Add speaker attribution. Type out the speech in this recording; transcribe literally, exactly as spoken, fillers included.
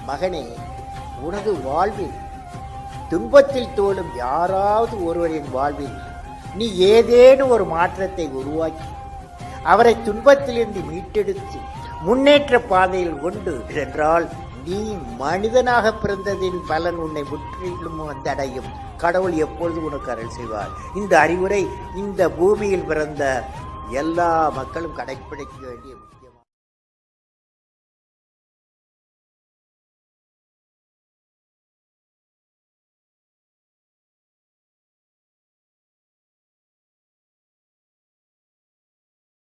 Speaker 1: மகனே, உனது வாழ்வில் துன்பத்தில் தோலும் யாராவது ஒருவரின் வாழ்வில் நீ ஏதேனும் ஒரு மாற்றத்தை உருவாக்கி அவரை துன்பத்திலிருந்து மீட்டெடுத்து முன்னேற்ற பாதையில் கொண்டு சென்றால் நீ மனிதனாக பிறந்ததின் பலன் உன்னை முற்றிலும் வந்தடையும். கடவுள் எப்பொழுது உனக்கு அருள் செய்வார். இந்த அறிவுரை இந்த பூமியில் பிறந்த எல்லா மக்களும் கடைப்பிடிக்க வேண்டிய